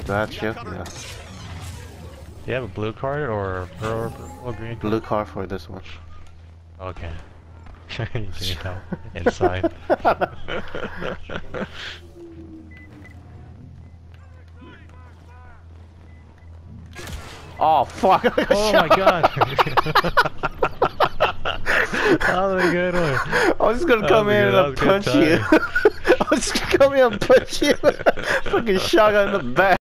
Got you. Yeah. Do you have a blue card or purple or green? Blue card for this one. Okay. You can help inside. Oh fuck! Oh my god! That was a good one. I was just gonna come in and punch you. I was just gonna come in and punch you. Fucking shotgun in the back.